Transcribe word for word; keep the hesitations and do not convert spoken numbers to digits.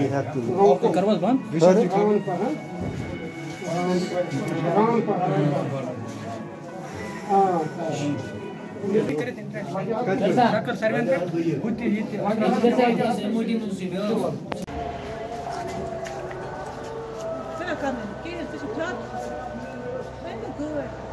करवास बंद Sen kan, ki, het is klaar. Ben goed.